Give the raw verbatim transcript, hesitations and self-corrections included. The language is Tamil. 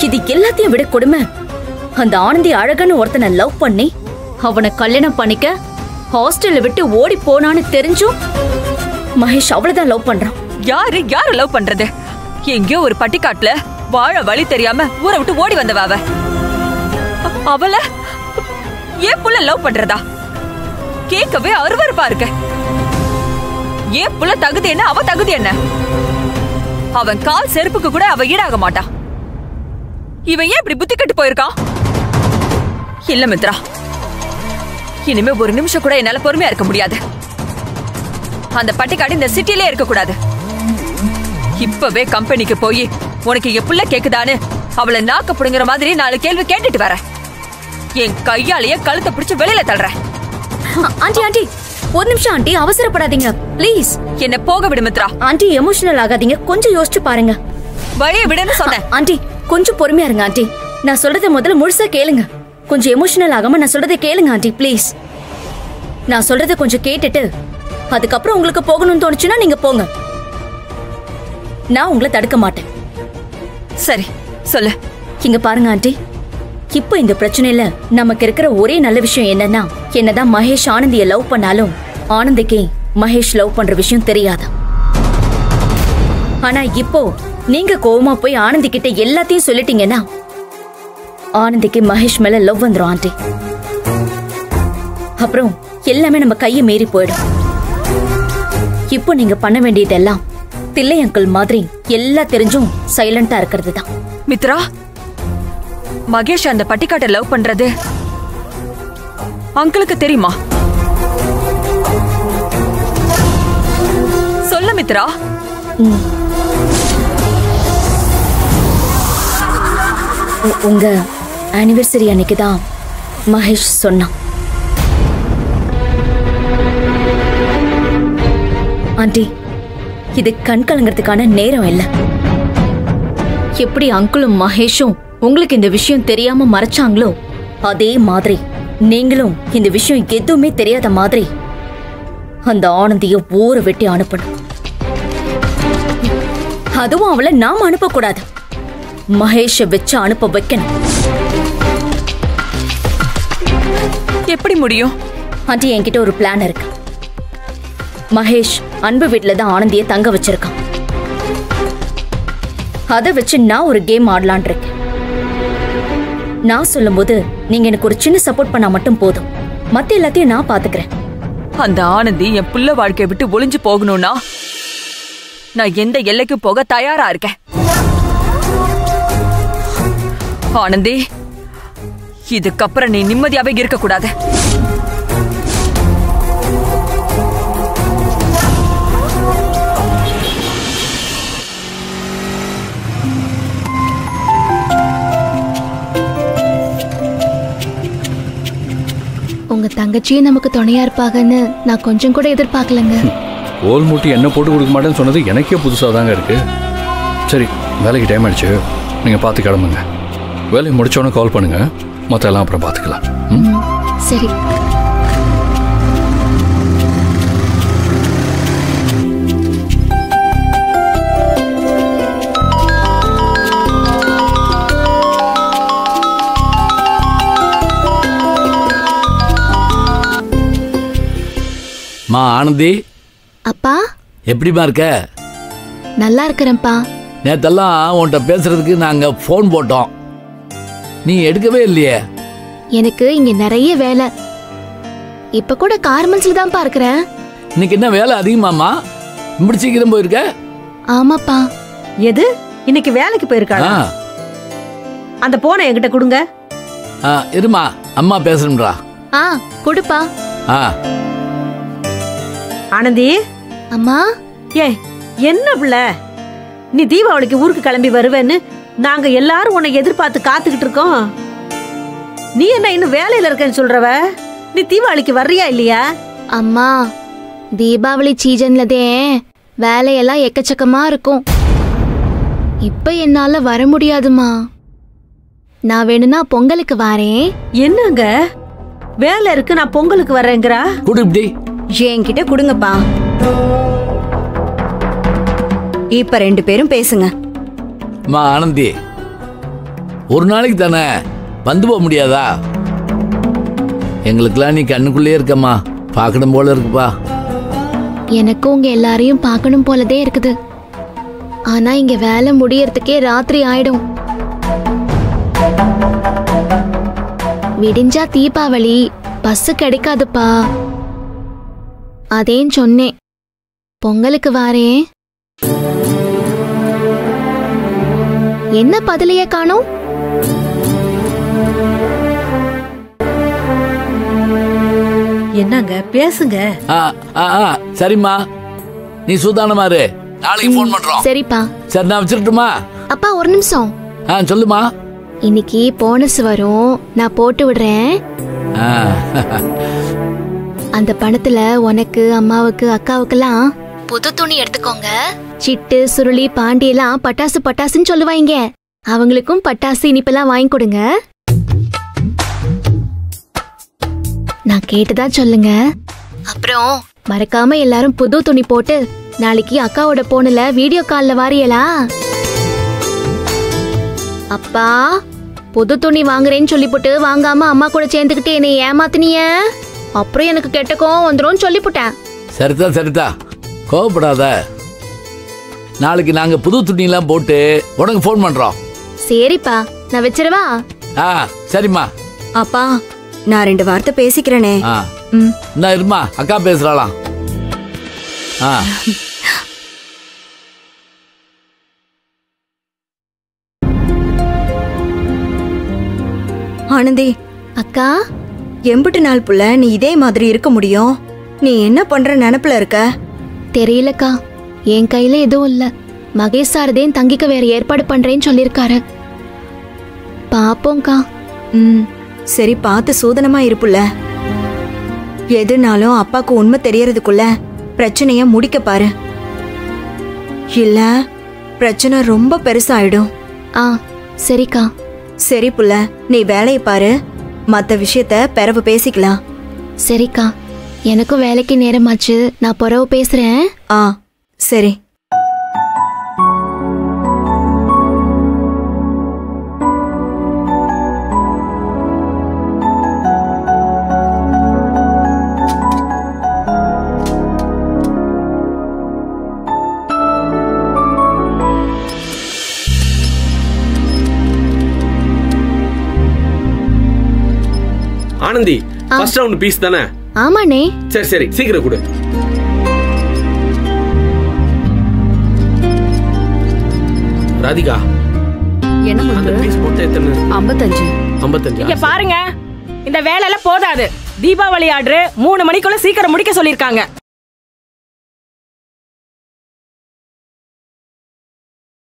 இது எல்லாத்தையும் விட கொடுமை, அந்த ஆனந்தி அழகான ஒருத்தனை லவ் பண்ணி அவனை கல்யாணம் பண்ணிக்க ஹாஸ்டல்ல விட்டு ஓடி போனான்னு தெரிஞ்சும் மகேஷ் அவ்வளவுதான் லவ் பண்றான். யாரு யாரு லவ் பண்றது? எங்கயோ ஒரு பட்டிக்காட்டுல வாழ வழி தெரியாம ஊரை விட்டு ஓடி வந்தவ அவ. அவள ஏன் புள்ள லவ் பண்றதா? கேட்கவே அருவருப்பா இருக்கு. ஏன் புள்ள தகுதி என்ன, அவ தகுதி என்ன? அவன் கால் செருப்புக்கு கூட அவ ஈடாக மாட்டான். இவன் ஏன் இப்படி புத்தி கட்டு போயிருக்கான்? இல்ல மித்ரா, இனிமே ஒரு நிமிஷம் கூட என்னால பொறுமையா இருக்க முடியாது. அந்த பட்டிக்காடு இந்த சிட்டிலே இருக்க கூடாது. இப்பவே கம்பெனிக்கு போய் உனக்கு எப்புள்ள கேக்குதான்னு அவளை நாக்க புடுங்குற மாதிரி நாலு கேள்வி கேட்டுட்டு வர. என் கையாலேயே கழுத்தை பிடிச்சு வெளியில தள்ளுறேன். ஆண்டி ஆண்டி ஒரு நிமிஷம் ஆண்டி, அவசரப்படாதீங்க ப்ளீஸ். என்ன போக விடு மித்ரா. ஆண்டி எமோஷனல் ஆகாதீங்க, கொஞ்சம் யோசிச்சு பாருங்க. வழிய விடுன்னு சொன்னேன். ஆண்டி கொஞ்சம் பொறுமையா இருங்க ஆண்டி, நான் சொல்றதை முதல்ல முழுசா கேளுங்க. கொஞ்சம் எமோஷனல் ஆகாம நான் சொல்றதை கேளுங்க ஆண்டி ப்ளீஸ். நான் சொல்றதை கொஞ்சம் கேட்டுட்டு அதுக்கப்புறம் உங்களுக்கு போகணும்னு தோணுச்சுன்னா நீங்க போங்க, நான் உங்களை தடுக்க மாட்டேன். சரி சொல்லு. இங்க பாருங்க ஆண்டி, இப்போ இந்த பிரச்சனையில நமக்கு இருக்கிற ஒரே நல்ல விஷயம் என்னன்னா, என்னதான் மகேஷ் ஆனந்திய லவ் பண்ணாலும் ஆனந்திக்கு மகேஷ் லவ் பண்ற விஷயம் தெரியாது. ஆனா இப்போ நீங்க கோவமா போய் ஆனந்தி கிட்ட எல்லாத்தையும் சொல்லிட்டீங்கன்னா ஆனந்திக்கு மகேஷ் மேல லவ் வந்துரும் ஆண்டி. அப்புறம் எல்லாமே நம்ம கையை மீறி போயிடும். இப்போ நீங்க பண்ண வேண்டியதெல்லாம் தில்லை அங்கிள் மாதிரி எல்லாம் தெரிஞ்சும் சைலண்டா இருக்கிறது தான். மித்ரா, மகேஷ் அந்த பட்டிக்காட்டை லவ் பண்றது அங்கிளுக்கு தெரியுமா? சொல்ல மித்ரா. உங்க ஆனிவர்சரி அன்னைக்கு தான் மகேஷ் சொன்னான். ஆண்டி, இது கண் கலங்கிறதுக்கான நேரம் இல்ல. எப்படி அங்கிளும் மகேஷும் உங்களுக்கு இந்த விஷயம் தெரியாம மறைச்சாங்களோ அதே மாதிரி நீங்களும் இந்த விஷயம் எதுவுமே தெரியாத மாதிரி அந்த ஆனந்திய ஊரை வெட்டி அனுப்பணும். அதுவும் அவளை நாம அனுப்ப கூடாது, மகேஷ வச்சு அனுப்ப வைக்கணும். எப்படி முடியும்? ஆண்டி, என்கிட்ட ஒரு பிளான் இருக்கு. மகேஷ் அன்பு வீட்டுல தான் ஆனந்திய தங்க வச்சிருக்கான். அதை வச்சு நான் ஒரு கேம் ஆடலான் இருக்கேன். நான் சொல்லும் போது நீங்க எனக்கு ஒரு சின்ன சப்போர்ட் பண்ணா மட்டும் போதும், மத்த எல்லாத்தையும் நான் பாத்துக்கிறேன். அந்த ஆனந்தி என் புள்ள வாழ்க்கையை விட்டு ஒளிஞ்சு போகணும்னா நான் எந்த எல்லைக்கும் போக தயாரா இருக்கேன். ஆனந்தி, இதுக்கப்புறம் நீ நிம்மதியாவே இருக்க கூடாது. உங்க தங்கச்சியே நமக்கு துணையா இருப்பாங்கன்னு நான் கொஞ்சம் கூட எதிர்பார்க்கலங்க. ஓல் மூட்டி என்ன போட்டு கொடுக்க மாட்டேன்னு சொன்னது எனக்கே புதுசாக தாங்க இருக்கு. சரி, வேலைக்கு டைம் ஆயிடுச்சு, நீங்கள் பார்த்து கிளம்புங்க. வேலையை முடிச்சோன்னே கால் பண்ணுங்க, மற்ற எல்லாம் அப்புறம் பார்த்துக்கலாம். ம், சரி. மா ஆனந்தி. அப்பா எப்படிமா இருக்க? நல்லா இருக்கிறேன்ப்பா. நேத்தெல்லாம் உன்கிட்ட பேசுறதுக்கு நாங்க போன் போட்டோம், நீ எடுக்கவே இல்லையே. எனக்கு இங்க நிறைய வேலை. இப்ப கூட கார்மெண்ட்ஸ்ல தான்ப்பா இருக்கிறேன். இன்னைக்கு என்ன வேலை அதிகமாமா? இப்படி சீக்கிரம் போயிருக்க? ஆமாப்பா. எது, இன்னைக்கு வேலைக்கு போயிருக்காளா? அந்த போனை என்கிட்ட கொடுங்க. இருமா, அம்மா பேசணும்டா. ஆ கொடுப்பா. ஆ ஆனந்தி. அம்மா. ஏ என்ன பிள்ளை, நீ தீபாவளிக்கு ஊருக்கு கிளம்பி வருவேன்னு நாங்க எல்லாரும் உன்னை எதிர்பார்த்து காத்துக்கிட்டு இருக்கோம். நீ என்ன இன்னும் வேலையில இருக்கேன்னு சொல்றவ, நீ தீபாவளிக்கு வர்றியா இல்லையா? அம்மா, தீபாவளி சீசன்லதே வேலையெல்லாம் எக்கச்சக்கமா இருக்கும். இப்ப என்னால வர முடியாதுமா. நான் வேணும்னா பொங்கலுக்கு வரேன். என்னங்க வேலை இருக்கு, நான் பொங்கலுக்கு வரேங்கிறா? குடு இப்படி. என்கிட்ட கொடுங்கப்பா. இப்ப ரெண்டு பேரும் பேசுங்க. மா ஆனந்தி, ஒரு நாளைக்கு தானே, வந்து போக முடியாதா? எங்களுக்கெல்லாம் நீ கண்ணுக்குள்ளே இருக்கம்மா, பார்க்கணும் போல இருக்குப்பா. எனக்கும் உங்க எல்லாரையும் பார்க்கணும் போலதே இருக்குது. ஆனா இங்க வேலை முடியறதுக்கே ராத்திரி ஆயிடும். விடிஞ்சா தீபாவளி, பஸ் கிடைக்காதுப்பா. அதேன்னு சொன்னேன். பொங்கலுக்கு வாரேன். என்ன பதிலைய காணோம்? என்னங்க பேசுங்க. ஆ, ஆ, ஆ, சரிம்மா, நீ சூதானமா இரு, நாளைக்கு ஃபோன் பண்றோம். சரிப்பா. சரி, நான் வச்சிருட்டுமா? அப்பா ஒரு நிமிஷம். ஆ, சொல்லுமா. இன்னைக்கு போனஸ் வரும், நான் போட்டு விடுறேன். ஆ, அந்த பணத்துல உனக்கு, அம்மாவுக்கு, அக்காவுக்கெல்லாம் புது துணி எடுத்துக்கோங்க. சிட்டு, சுருளி, பாண்டி எல்லாம் பட்டாசு பட்டாசுன்னு சொல்லுவாங்க. அவங்களுக்கும் பட்டாசு இனிப்பெல்லாம் வாங்கி கொடுங்க. நான் கேட்டதா சொல்லுங்க. அப்புறம் மறக்காம எல்லாரும் புது துணி போட்டு நாளைக்கு அக்காவோட போன்ல வீடியோ கால்ல வாரியலா? அப்பா, புது துணி வாங்குறேன்னு சொல்லிப்புட்டு வாங்காம அம்மா கூட சேர்ந்துக்கிட்டு என்னை ஏமாத்தினிய. அப்புறம் எனக்கு கெட்ட கோவம் வந்துரும் சொல்லிப்புட்டேன். சரிதா சரிதா, கோவப்படாத. நாளைக்கு நாங்க புது துணியெல்லாம் போட்டு உனக்கு ஃபோன் பண்றோம். சரிப்பா, நான் வச்சிரவா? ஆ, சரிம்மா. அப்பா, நான் ரெண்டு வார்த்தை பேசிக்கிறேனே. ஆ, நான் இருமா, அக்கா பேசுறாளாம். ஆ, ஆனந்தி அக்கா, எம்பிட்டு நாள் புள்ள நீ இதே மாதிரி இருக்க முடியும்? நீ என்ன பண்ற நினைப்புல இருக்க? தெரியலக்கா, என் கையில எதுவும் இல்ல. மகேஷ் சாரதேன் தங்கிக்க வேற ஏற்பாடு பண்றேன்னு சொல்லிருக்காரு. பாப்போம்க்கா. ம், சரி, பார்த்து சூதனமா இருப்புல. எதுனாலும் அப்பாக்கு உண்மை தெரியறதுக்குள்ள பிரச்சனைய முடிக்க பாரு. இல்ல பிரச்சனை ரொம்ப பெருசாயிடும். ஆ, சரிக்கா. சரி புள்ள, நீ வேலையை பாரு, மத்த விஷயத்த பிறவு பேசிக்கலாம். சரிக்கா, எனக்கும் வேலைக்கு நேரமாச்சு, நான் பிறவு பேசுறேன். ஆ, சரி. ஆனந்தி, ஃபர்ஸ்ட் ரவுண்ட் பீஸ் தானே? ஆமாண்ணே. சரி சரி, சீக்கிரம் கொடு. ராதிகா, என்ன அந்த பீஸ் போட்டு எத்தனை? ஐம்பத்தஞ்சு. ஐம்பத்தஞ்சு. இங்க பாருங்க, இந்த வேலை எல்லாம் போதாது. தீபாவளி ஆர்டர் மூணு மணிக்குள்ள சீக்கிரம் முடிக்க சொல்லிருக்காங்க.